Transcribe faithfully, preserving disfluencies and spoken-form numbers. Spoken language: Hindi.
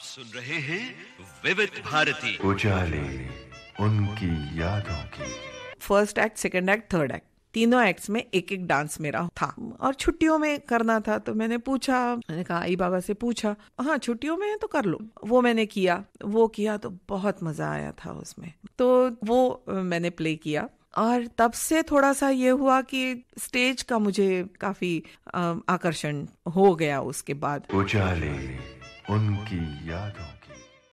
सुन रहे हैं विविध भारती उजाले उनकी यादों की। First act, second act, third act, तीनों एक्ट्स में एक एक डांस मेरा था और छुट्टियों में करना था। तो मैंने पूछा, मैंने कहा आई बाबा से पूछा, हाँ छुट्टियों में है तो कर लो। वो मैंने किया, वो किया तो बहुत मजा आया था उसमें। तो वो मैंने प्ले किया और तब से थोड़ा सा ये हुआ कि स्टेज का मुझे काफी आकर्षण हो गया उसके बाद। उजाले उनकी यादों